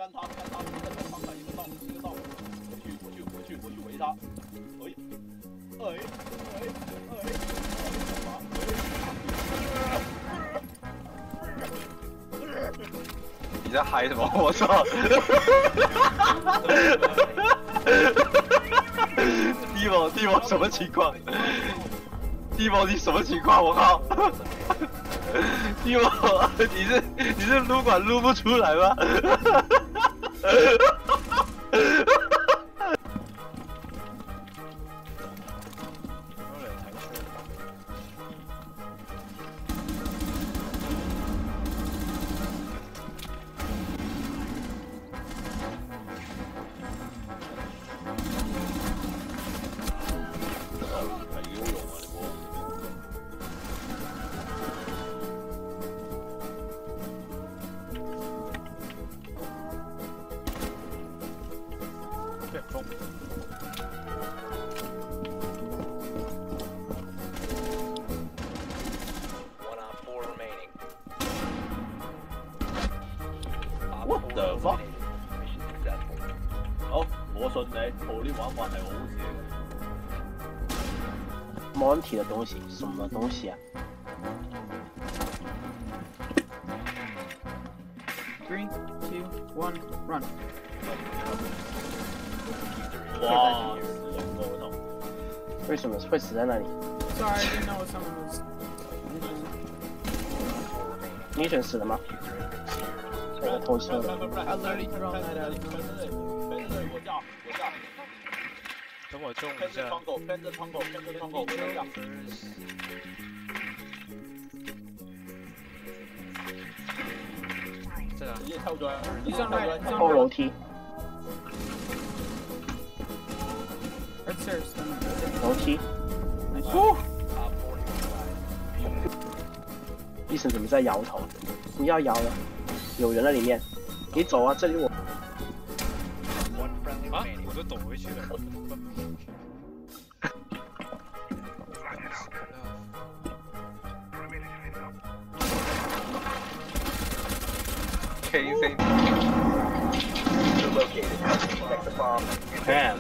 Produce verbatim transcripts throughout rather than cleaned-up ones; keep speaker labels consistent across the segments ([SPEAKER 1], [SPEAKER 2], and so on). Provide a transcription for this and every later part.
[SPEAKER 1] 干他，干他，一个在窗台，一个到，一个到，我去，我去，我去，我去围他。哎，哎，哎，哎，干嘛？
[SPEAKER 2] 你在嗨什么？我操！地某地某什么情况？地某你什么情况？我靠！地某，你是你是撸管撸不出来吗？
[SPEAKER 3] 中。
[SPEAKER 1] What the fuck？ 好，我信你，圖呢玩法係好事嚟嘅。
[SPEAKER 4] Monty 的東西，什麼東西啊
[SPEAKER 5] ？Three, two, one, run！
[SPEAKER 1] 哇！死人我操！
[SPEAKER 4] 為什麼會死在那裡
[SPEAKER 5] Sorry, I didn't know someone was.
[SPEAKER 4] 你選死了嗎？這個偷車的。
[SPEAKER 5] I literally thrown that out.
[SPEAKER 1] 我架，我架。
[SPEAKER 3] 等我中
[SPEAKER 1] 偏
[SPEAKER 3] 一下。
[SPEAKER 1] 着窗口，偏着窗口，偏着窗口，我在架。
[SPEAKER 3] 在哪？
[SPEAKER 1] 直接跳出來，
[SPEAKER 5] 你上來，你上
[SPEAKER 4] 後樓
[SPEAKER 5] 來。
[SPEAKER 4] 梯，
[SPEAKER 5] Right stairs.
[SPEAKER 4] 樓梯。
[SPEAKER 5] Nice.
[SPEAKER 4] 醫生怎麼在搖頭？不要搖了，有人在裡面。你走啊，這裡我。
[SPEAKER 3] 啊！我都躲回去了。
[SPEAKER 2] K C。
[SPEAKER 4] 看。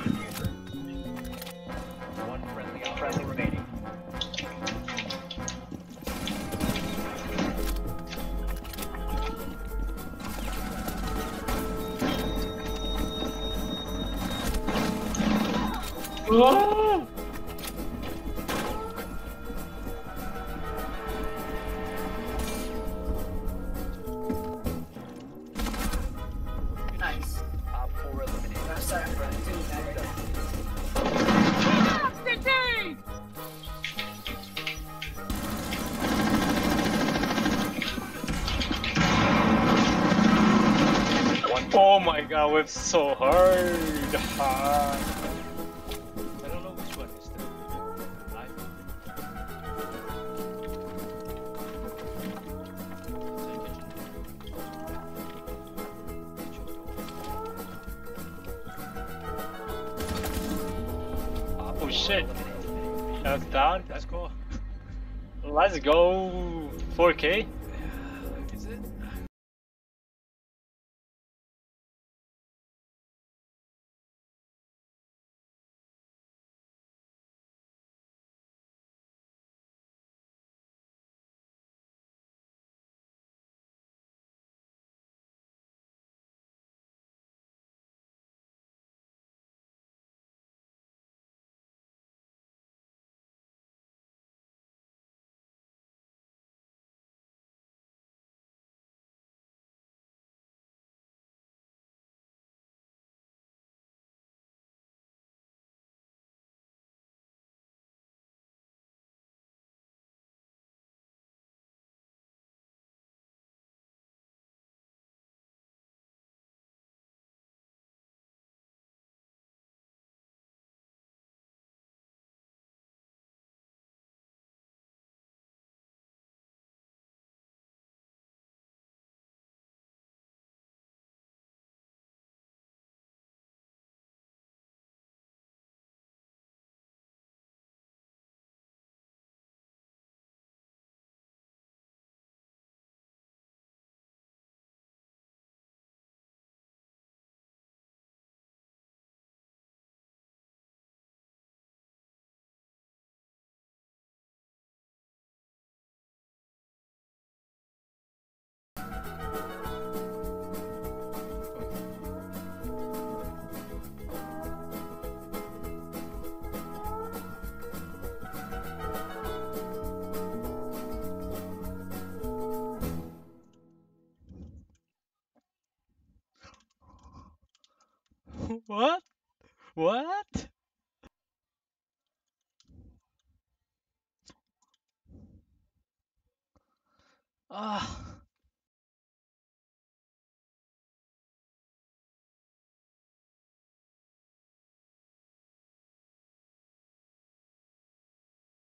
[SPEAKER 1] 啊！
[SPEAKER 5] Nice.
[SPEAKER 3] Oh my god, we're so hard. hard. I don't know which one is the live. Oh shit. That's down. Let's go. Let's go. four K. Is it? What? What? Ah.